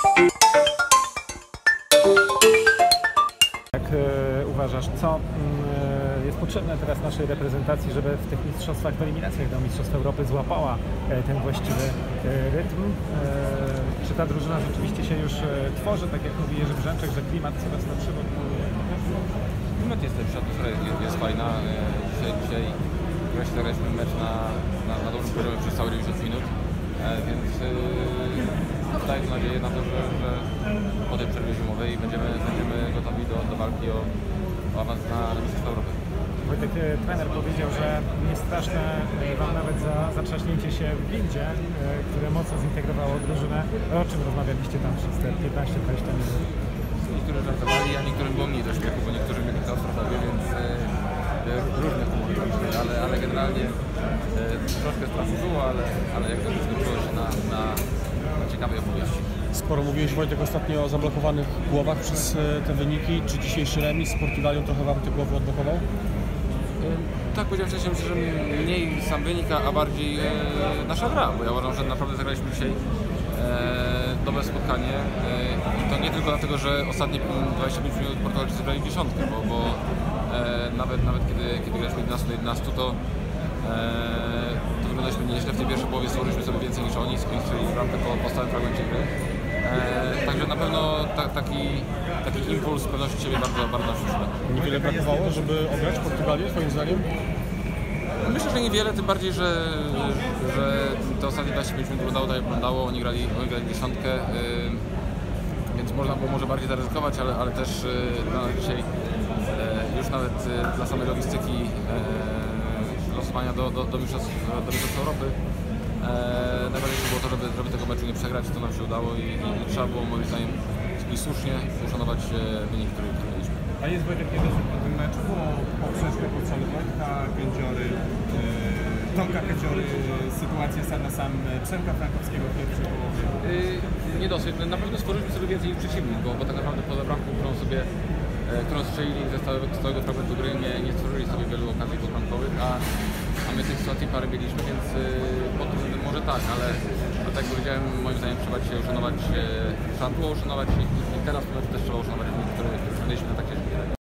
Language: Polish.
Jak uważasz, co jest potrzebne teraz naszej reprezentacji, żeby w tych mistrzostwach, w eliminacjach do Mistrzostw Europy złapała ten właściwy rytm? Czy ta drużyna rzeczywiście się już tworzy, tak jak mówi Jerzy Brzęczek, że klimat coraz lepszy? Klimat jest lepszy, atmosfera jest fajna. Dzisiaj zagraliśmy mecz na dobrym poziomie przez całe 90 minut, więc daje to nadzieję na to, że po tej przerwie zimowej będziemy gotowi do walki o awans na Mistrzostwa Europy. Wojtek, trener powiedział, że nie straszne Wam nawet za zatrzaśnięcie się w windzie, które mocno zintegrowało drużynę. O czym rozmawialiście tam przez te 15-20 minut? Niektórzy żartowali, a niektórym było mniej do śmiechu, bo niektórzy mieli klaustrofobię, więc różne humory były, ale generalnie troszkę strachu było, ale jak to skończyło się na ciekawej opowieści. Sporo mówiłeś, Wojtek, ostatnio o zablokowanych głowach przez te wyniki. Czy dzisiejszy remis z Portugalią trochę Wam te głowy odblokował? Tak, powiedziałem wcześniej, że mniej sam wynik, a bardziej nasza gra, bo ja uważam, że naprawdę zagraliśmy dzisiaj dobre spotkanie i to nie tylko dlatego, że ostatnie 25 minut Portugalczycy grali w dziesiątkę, bo nawet kiedy graliśmy 11 do 11, to wyglądaliśmy nieźle. W tej pierwszej połowie stworzyliśmy sobie więcej niż oni, strzelili bramkę po stałym fragmencie gry. Także na pewno taki impuls pewności siebie bardzo nam przyszedł. Niewiele brakowało, żeby ograć Portugalię, Twoim zdaniem? Myślę, że niewiele, tym bardziej, że te ostatnie 25 minut wyglądało tak jak wyglądało, oni grali dziesiątkę, więc można było może bardziej zaryzykować, ale też dla nas dzisiaj już nawet dla samej logistyki losowania do Mistrzostw Europy najważniejsze było to, żeby tego meczu nie przegrać, to nam się udało i trzeba było moim zdaniem i słusznie uszanować wynik, który mieliśmy. A jest Wojtek niedosyt po tym meczu, bo poprzeczkę pod Wojtka, Kędziory, Tomka Kędziory, sytuacja sam na sam Przemka Frankowskiego w pierwszej połowie. Niedosyt. Na pewno stworzyliśmy sobie więcej niż przeciwnik, bo tak naprawdę poza bramką, którą strzelili ze stałego fragmentu gry, nie stworzyli sobie wielu okazji podbramkowych, a my tych sytuacji parę mieliśmy, więc pod tym względem może tak, ale tak jak powiedziałem, moim zdaniem trzeba dzisiaj uszanować, trzeba było uszanować i teraz też trzeba uszanować, który mieliśmy na tak ciężkim terenie.